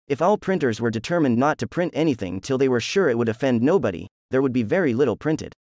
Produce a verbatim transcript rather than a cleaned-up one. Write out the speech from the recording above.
If all printers were determined not to print anything till they were sure it would offend nobody, there would be very little printed.